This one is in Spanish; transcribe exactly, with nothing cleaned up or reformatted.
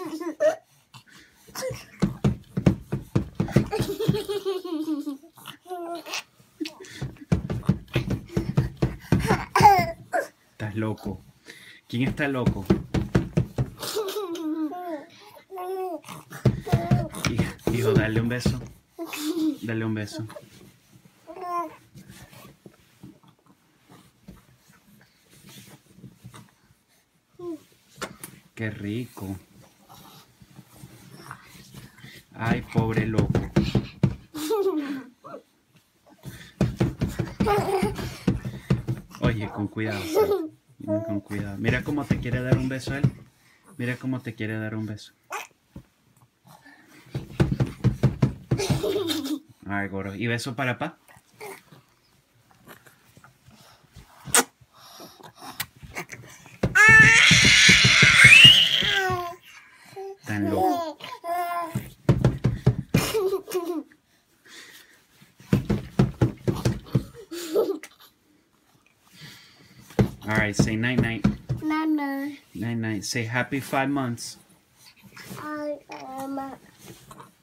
Estás loco. ¿Quién está loco? Hijo, dale un beso. Dale un beso. Qué rico. Ay, pobre loco. Oye, con cuidado. Con cuidado. Mira cómo te quiere dar un beso él. Mira cómo te quiere dar un beso. Ay, gordo. ¿Y beso para pa? Tan loco. All right, say night night. Night night. Night night. Say happy five months. I am.